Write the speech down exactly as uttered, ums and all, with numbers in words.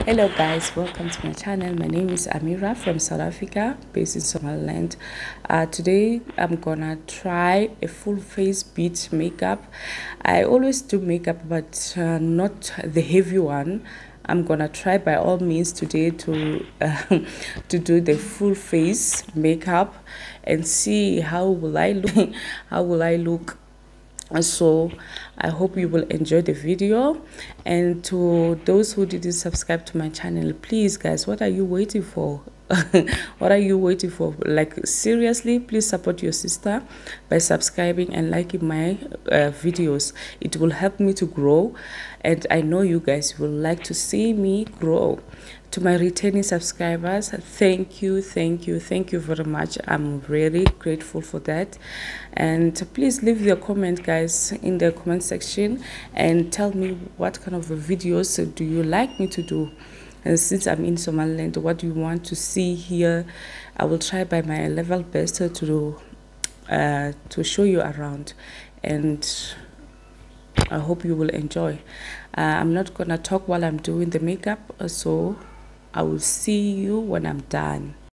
Hello guys, welcome to my channel. My name is Amira from South Africa, based in Somaliland. Uh, today I'm gonna try a full face bead makeup. I always do makeup, but uh, not the heavy one. I'm gonna try by all means today to uh, to do the full face makeup and see how will I look. How will I look? So I hope you will enjoy the video, and to those who didn't subscribe to my channel, please guys, what are you waiting for? What are you waiting for? Like, seriously, please support your sister by subscribing and liking my uh, videos. It will help me to grow, and I know you guys will like to see me grow. To my returning subscribers, thank you, thank you, thank you very much. I'm really grateful for that. And please leave your comment, guys, in the comment section and tell me what kind of videos do you like me to do. And since I'm in Somaliland, what do you want to see here? I will try by my level best to uh, to show you around, and I hope you will enjoy. Uh, I'm not gonna talk while I'm doing the makeup, so I will see you when I'm done.